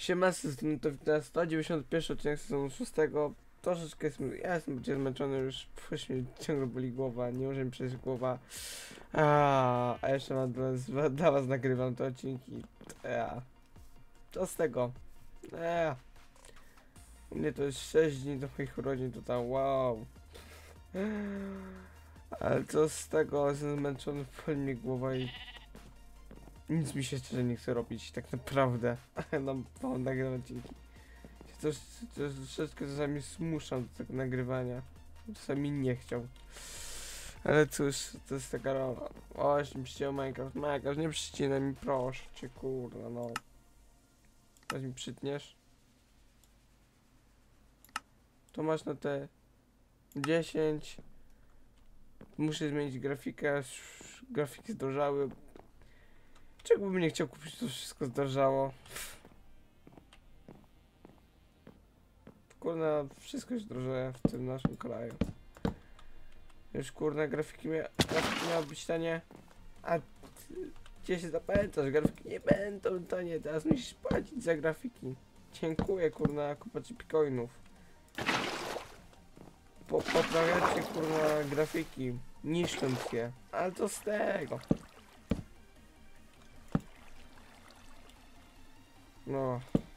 Siema, to na 191 odcinek sezonu 6. Troszeczkę ja jestem bardziej zmęczony już, mnie ciągle boli głowa, nie może mi przejść głowa. A jeszcze mam dla was nagrywam te odcinki. Co z tego? U mnie to jest 6 dni do moich urodzin, to tam wow. Ale co z tego? Jestem zmęczony, boli mnie głowa i nic mi się szczerze nie chce robić, tak naprawdę. Mam nagrywać odcinki. To troszeczkę czasami zmuszam do tego nagrywania. Czasami nie chciał. Ale cóż, to jest taka rola. Oś, mi przycinał Minecraft. Minecraft, nie przycinaj mi, proszę cię, kurwa, no. Weź mi przytniesz. To masz na te 10. Muszę zmienić grafikę. Grafiki zdrożały. Czego bym nie chciał kupić, to wszystko zdrożało. Kurna, wszystko się drożeje w tym naszym kraju. Już kurna, grafiki miały być tanie. A gdzie się zapętasz? Grafiki nie będą tanie, teraz musisz płacić za grafiki. Dziękuję, kurna, kupacie bitcoinów. Poprawiacie, kurna, grafiki, niszcząc je. Ale to z tego. No.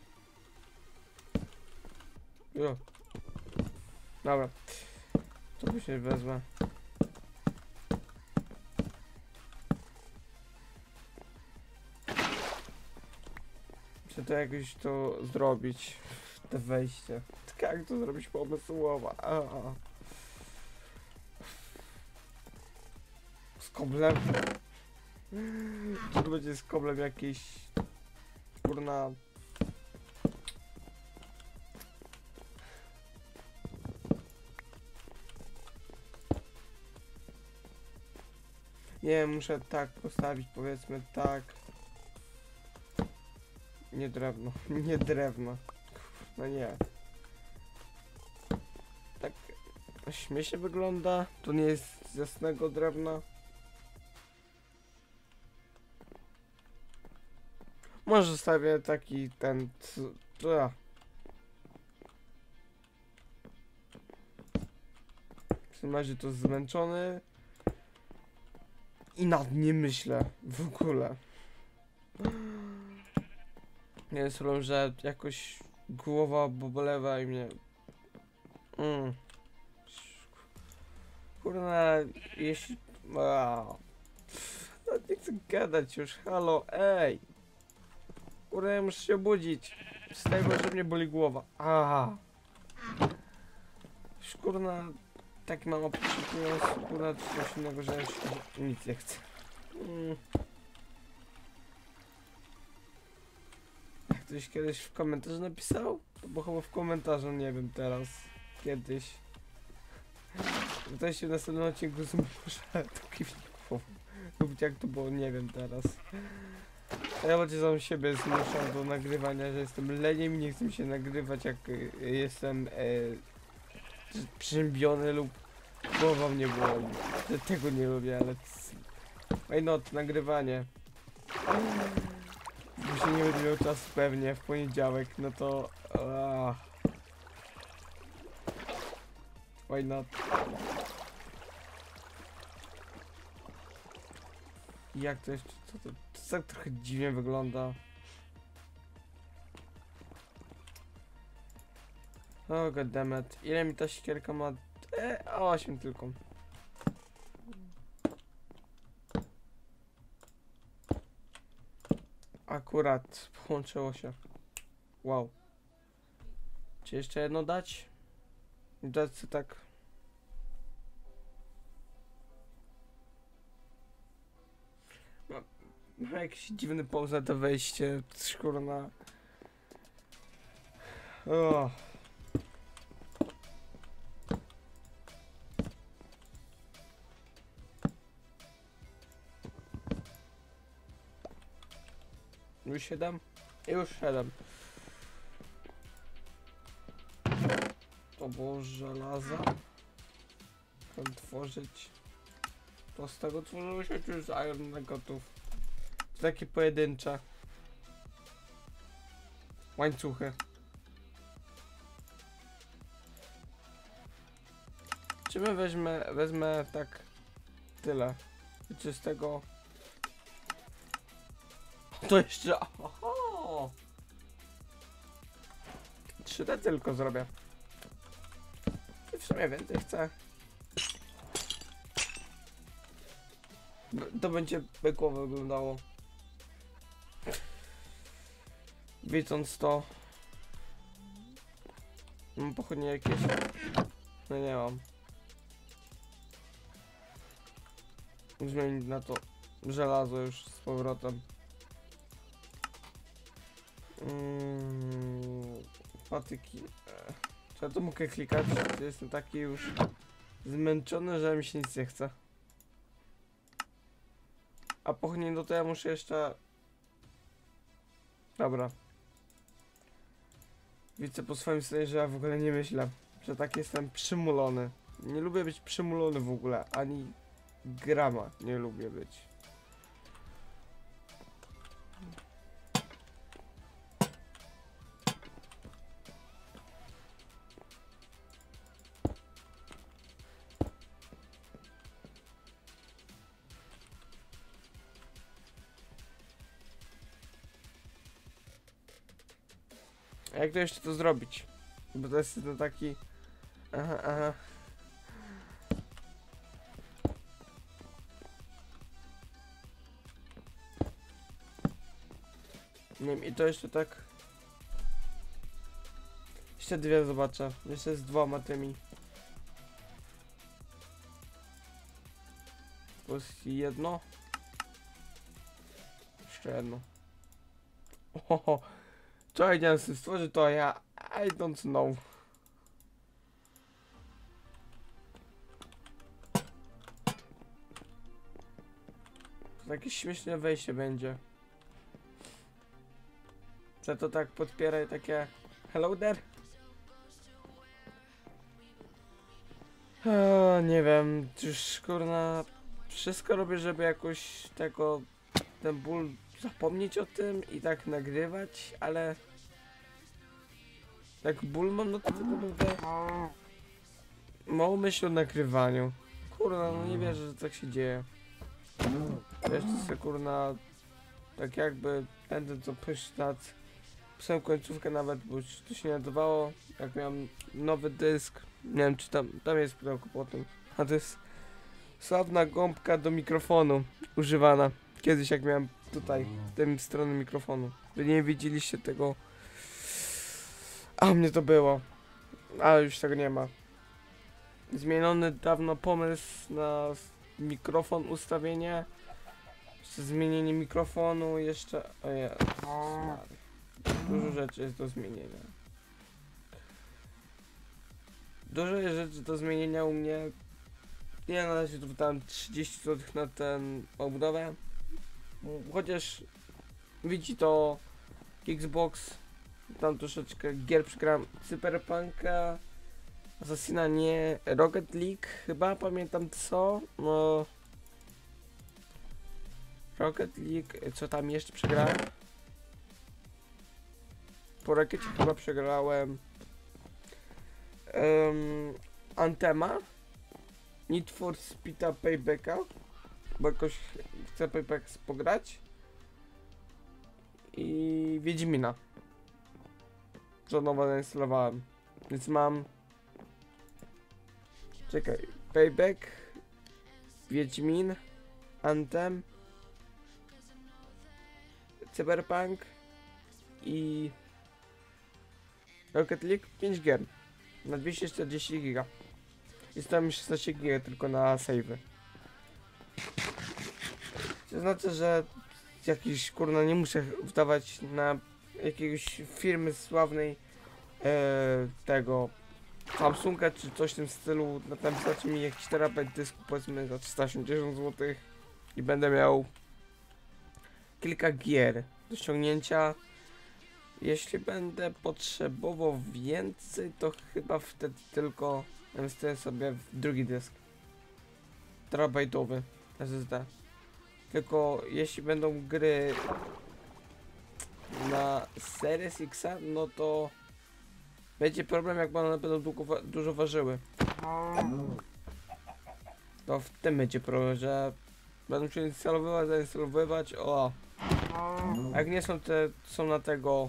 Jo. Dobra. To by się wezmę. Chcę to jakoś to zrobić. Te wejście. Jak to zrobić pomysłowo? Z koblem? Czy to będzie z koblem jakiś... Kurna... Nie, muszę tak postawić, powiedzmy tak. Nie drewno, nie drewno. No nie. Tak śmiesznie wygląda. To nie jest z jasnego drewna. Może zostawię taki ten... W tym razie to zmęczony. I nad nie myślę w ogóle. Nie jest problem, że jakoś głowa bolewa i mnie... Kurna, jeśli... Nie chcę gadać już, halo, ej! Kurna, ja muszę się obudzić. Z tego, że mnie boli głowa. Już kurna... Tak mam oprzykując, kurna, coś innego, że już nic nie chcę. Jak ktoś kiedyś w komentarzu napisał? Bo chyba w komentarzu, nie wiem teraz. Kiedyś. Ktoś się w następnym odcinku zmuszę, to kiwnie głową. Lub jak to było, nie wiem teraz. Ja bardziej sam siebie zmuszam do nagrywania, że jestem leniem i nie chcę mi się nagrywać, jak jestem przyziębiony lub głowa mnie boli. Tego nie lubię, ale... Ej no, to nagrywanie. Bo się nie będzie miał czasu pewnie w poniedziałek, no to... Why not? Jak to jeszcze... To tak trochę dziwnie wygląda. O goddammit. Ile mi ta siekierka ma? 8 tylko. Akurat połączyło się. Wow. Czy jeszcze jedno dać? Dać co tak. Ma jakiś dziwny pomysł na to wejście. Kurna. O. Już 7? Już 7. To było żelaza. Tworzyć. To z tego tworzyło się już z Iron Nuggetów. Takie pojedyncze. łańcuchy. Czy my wezmę tak tyle. I czy z tego... To jeszcze... Oho! 3D tylko zrobię. I w sumie więcej chcę. To będzie bekowo wyglądało. Widząc to... Mam pochodnie jakieś? No nie mam. Zmienić na to żelazo już z powrotem. Patyki. Czy ja to mogę klikać? Czy jestem taki już zmęczony, że mi się nic nie chce. A pochodnie do to ja muszę jeszcze... Dobra. Widzę po swoim stanie, że ja w ogóle nie myślę, że tak jestem przymulony. Nie lubię być przymulony w ogóle, ani grama nie lubię być. A jak to jeszcze to zrobić? Bo to jest ten taki... Aha. Nie wiem, i to jeszcze tak... Jeszcze dwie zobaczę. Jeszcze z dwoma tymi. Plus jedno. Jeszcze jedno. Oho. Czekaj, nie wiem, stworzy to ja... I don't know. To jakieś śmieszne wejście będzie. Że to tak podpieraj takie... Hello there? Nie wiem, już kurna... Wszystko robię, żeby jakoś tego... Ten ból zapomnieć o tym i tak nagrywać, ale... Jak ból mam, no to tylko mówię... Małą myśl o nagrywaniu. Kurna, no nie wierzę, że tak się dzieje. Jeszcze se kurna... Tak jakby będę co pysz nad... Psem końcówkę nawet, bo już to się nie nadawało. Jak miałem nowy dysk, nie wiem czy tam jest pudełko po tym. A to jest sławna gąbka do mikrofonu używana. Kiedyś jak miałem tutaj, tym stronę mikrofonu. Wy nie widzieliście tego. A u mnie to było. Ale już tego nie ma. Zmieniony dawno pomysł na mikrofon, ustawienie. Jeszcze zmienienie mikrofonu, jeszcze... Ojej. Dużo rzeczy jest do zmienienia. Dużo jest rzeczy do zmienienia u mnie. Ja na razie tu wydałem 30 zł na ten obudowę. Chociaż widzi to Xbox. Tam troszeczkę gier przegrałem. Cyberpunka, Assassina nie, Rocket League chyba, pamiętam co. No. Rocket League, co tam jeszcze przegrałem? Po rakiecie chyba przegrałem Anthema, Need for Speed'a Paybacka, bo jakoś chcę Payback pograć i Wiedźmina, co nowo zainstalowałem, więc mam, czekaj, Payback, Wiedźmin, Anthem, Cyberpunk i Rocket League 5 gier na 240 giga. Jest tam 16 giga tylko na save'y. To znaczy, że jakiś kurna nie muszę wdawać na jakiegoś firmy sławnej tego Samsunga czy coś w tym stylu. Tam wystarczy mi jakiś terabajt dysku powiedzmy za 380 zł i będę miał kilka gier do ściągnięcia. Jeśli będę potrzebował więcej, to chyba wtedy tylko inwestuję sobie w drugi dysk terabajtowy SSD. Tylko jeśli będą gry na Series X, no to będzie problem, jak one będą dużo ważyły. To w tym będzie problem, że będą się zainstalowywać, o. A jak nie są są na tego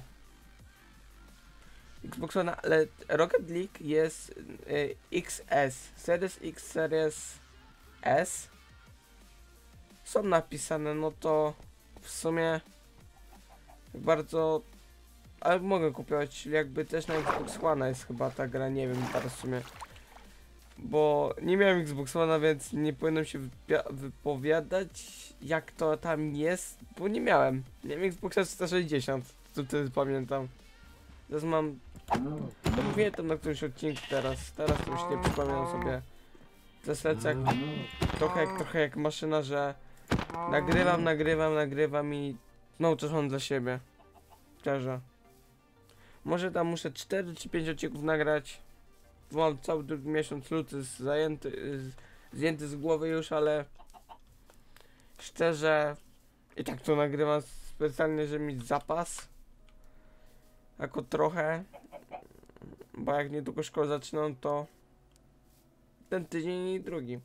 Xbox One, ale Rocket League jest XS, Series X, Series S są napisane, no to w sumie bardzo, ale mogę kupować, jakby też na Xbox One jest chyba ta gra, nie wiem teraz w sumie, bo nie miałem Xbox One, więc nie powinienem się wypowiadać jak to tam jest, bo nie miałem Xboxa 360, co wtedy pamiętam. Teraz mam, to mówię tam na którymś odcinku teraz to już nie przypominam sobie. To lecę jak, trochę jak maszyna, że nagrywam i no czas mam dla siebie. Szczerze. Może tam muszę 4 czy 5 odcinków nagrać. Mam cały drugi miesiąc luty zdjęty z głowy już, ale szczerze i tak to nagrywam specjalnie, żeby mieć zapas. Jako trochę. Bo jak niedługo szkołę zaczynam, to ten tydzień i drugi.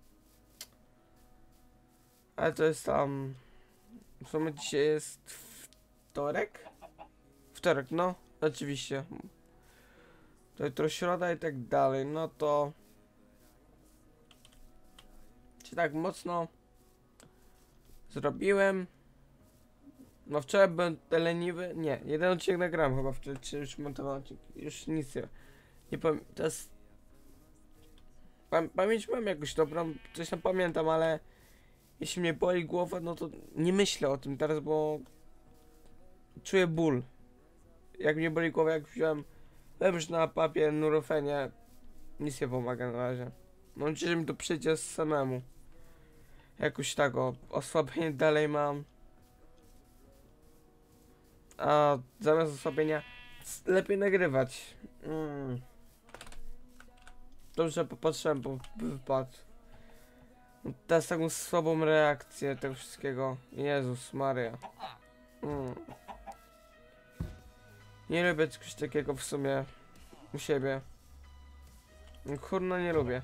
Ale to jest tam... W sumie dzisiaj jest wtorek? Wtorek, no. Oczywiście. To jutro środa i tak dalej, no to... Czy tak mocno zrobiłem? No wczoraj byłem leniwy. Nie, jeden odcinek nagrałem chyba wczoraj, czy już montowałem odcinek. Już nic nie pamiętam. To jest... Pamięć mam jakoś dobrą, coś tam pamiętam, ale... Jeśli mnie boli głowa, no to nie myślę o tym teraz, bo... Czuję ból. Jak mnie boli głowa, jak wziąłem... Już na papier, nurofenie. Nic nie pomaga na razie. Mam nadzieję, że mi to przyjdzie samemu. Jakoś tak, osłabienie dalej mam. A zamiast osłabienia lepiej nagrywać. Dobrze popatrzyłem, bo wypadł. Teraz taką słabą reakcję tego wszystkiego. Jezus Maria. Nie lubię czegoś takiego w sumie u siebie. Kurno nie lubię.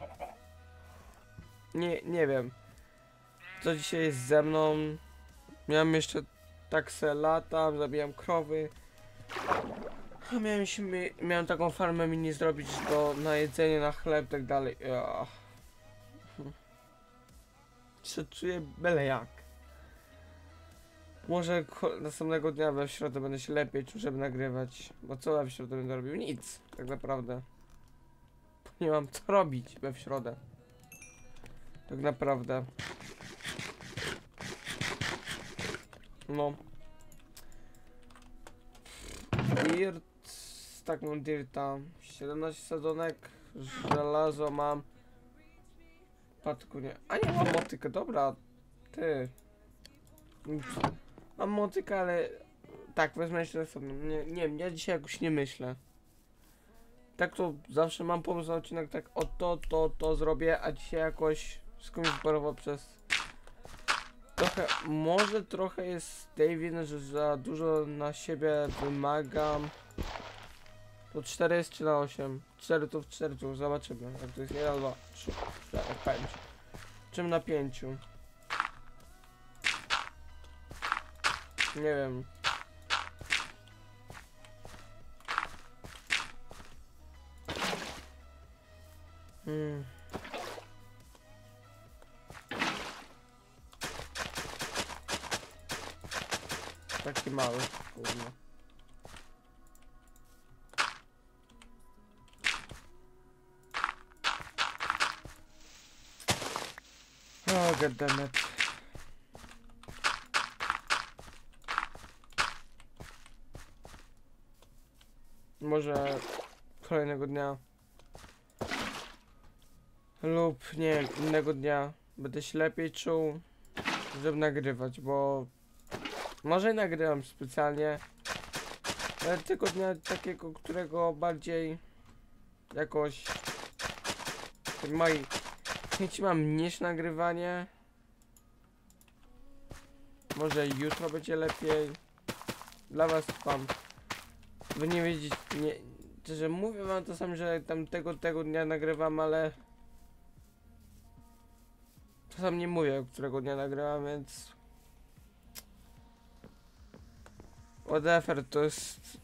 Nie wiem. Co dzisiaj jest ze mną. Miałem jeszcze tak se latam, zabijam krowy. A miałem taką farmę mini zrobić na jedzenie, na chleb, tak dalej. Się czuję byle jak. Może następnego dnia we środę będę się lepiej czuł, żeby nagrywać. Bo co we środę będę robił? Nic, tak naprawdę. Nie mam co robić we środę. Tak naprawdę. No. Dirt. Tak, mam dirta. 17 sadzonek. Żelazo mam. Patku nie. A nie mam motykę, dobra. Ty. Mam motykę, ale... Tak, wezmę się osobno. Nie, ja dzisiaj jakoś nie myślę. Tak to zawsze mam pomysł na odcinek, tak o to zrobię, a dzisiaj jakoś wszystko mi wyparowało przez... Może trochę jest tej winy, że za dużo na siebie wymagam. To 4 jest czy na 8? 4 to w 4 to zobaczymy. Jak to jest 1, 2, 3, 4, 5. Czym na 5? Nie wiem. Taki mały, kurwa. Oh, goddammit. Może kolejnego dnia lub nie wiem, innego dnia będę się lepiej czuł, żeby nagrywać, bo może nagrywam specjalnie, ale tego dnia takiego, którego bardziej jakoś mojej chęci mam niż nagrywanie. Może jutro będzie lepiej. Dla was spam. Wy nie wiedzieć, nie... Że mówię wam czasami, że tam tego dnia nagrywam, ale... Czasem nie mówię, którego dnia nagrywam, więc... Whatever, to jest...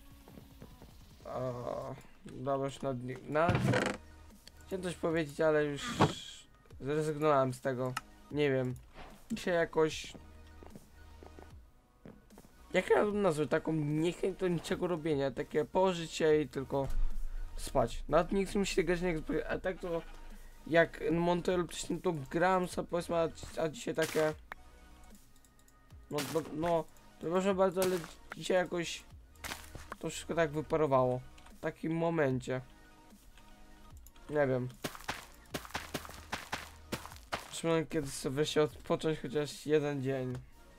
O, dobra, już chciałem coś powiedzieć, ale już zrezygnowałem z tego. Nie wiem. Dzisiaj jakoś... Jak ja nazwę taką niechęć do niczego robienia, takie położyć się i tylko spać. Nawet nie chcę mi się grać, a tak to jak montuję lub coś tam, to gram sobie powiedzmy, a dzisiaj takie... No, przepraszam bardzo, ale dzisiaj jakoś to wszystko tak wyparowało. W takim momencie. Nie wiem. Trzeba kiedyś sobie wreszcie odpocząć chociaż jeden dzień.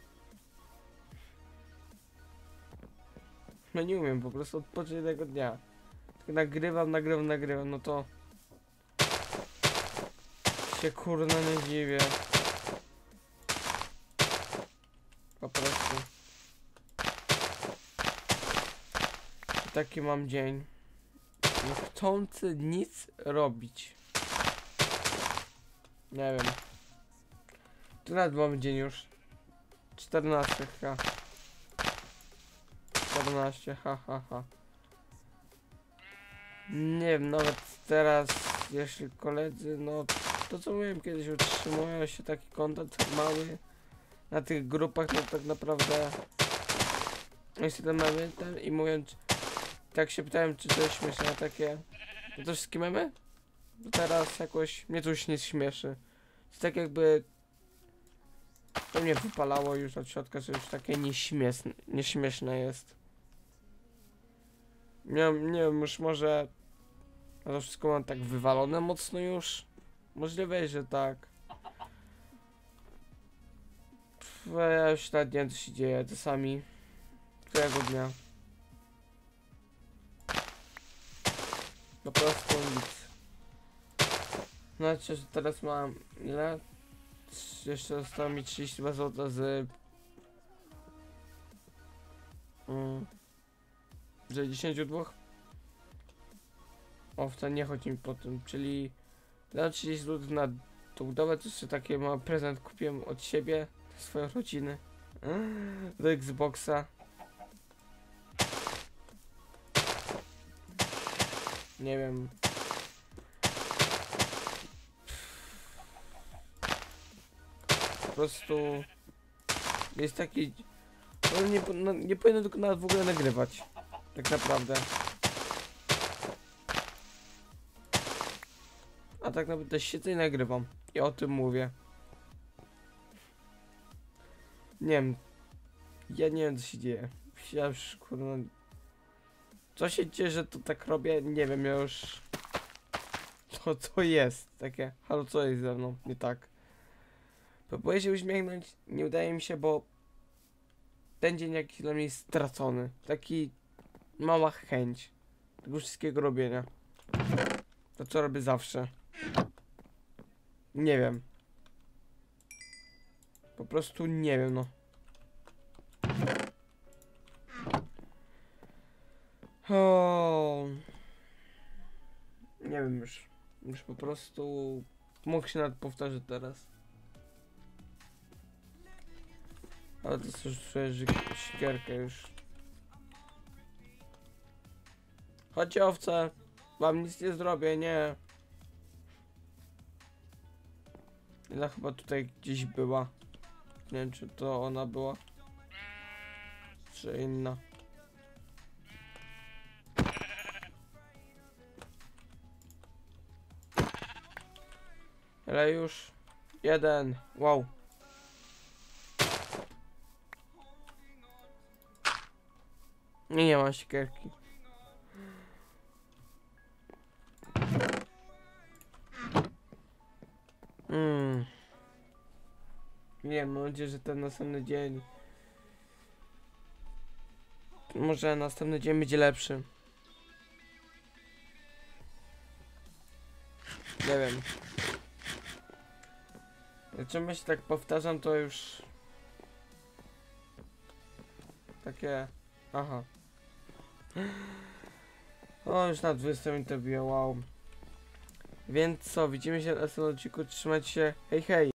No nie umiem po prostu odpocząć jednego dnia. Tylko nagrywam, no to... się kurna nie dziwię. Po prostu. I taki mam dzień. Nie chcący nic robić. Nie wiem. Tu nawet mamy dzień już. 14 ha. 14 ha. Nie wiem, nawet teraz, jeśli koledzy, no to co mówiłem kiedyś, utrzymują się taki kontakt mały na tych grupach, no tak naprawdę jeśli tam mamy ten i mówiąc, tak się pytałem, czy to jest śmieszne, takie, no to wszystkie memy? Bo teraz jakoś mnie to już nie śmieszy. To tak jakby to mnie wypalało już od środka, że już takie nieśmieszne jest. Nie wiem, już może to wszystko mam tak wywalone mocno już. Możliwe, że tak. Ja już nawet nie wiem, co się dzieje czasami. Którego dnia. Po prostu nic. Znaczy, że teraz mam ile? Jeszcze zostało mi 32 zł z... z 10 O, wcale nie chodzi mi po tym, czyli... Dałem 30 zł na tą dobę, to jeszcze taki mały prezent kupiłem od siebie, swoją rodzinę. Do Xboxa. Nie wiem. Po prostu jest taki... No nie powinno tylko nawet w ogóle nagrywać. Tak naprawdę. A tak naprawdę siedzę i nagrywam. I o tym mówię. Nie wiem. Ja nie wiem, co się dzieje. Ja już kurwa... Co się dzieje, że to tak robię? Nie wiem, ja już... Co jest? Takie, halo, co jest ze mną? Nie tak. Próbuję się uśmiechnąć, nie udaje mi się, bo... Ten dzień jakiś dla mnie jest stracony. Taki... Mała chęć. Tego wszystkiego robienia. To co robię zawsze. Nie wiem. Po prostu nie wiem, no. O, nie wiem już. Już po prostu mógł się nawet powtarzać teraz. Ale to już czuję sikierkę już. Chodźcie owce. Wam nic nie zrobię, nie. Ona chyba tutaj gdzieś była. Nie wiem, czy to ona była. Czy inna. Ale już. Jeden. Wow. Nie ma siekierki. Nie, mam nadzieję, że ten następny dzień... Może następny dzień będzie lepszy. Nie wiem. Czym się tak powtarzam, to już... takie... Aha. O, już na 20 minutę biję, wow. Więc co, widzimy się na następnym odcinku, trzymajcie się, hej hej!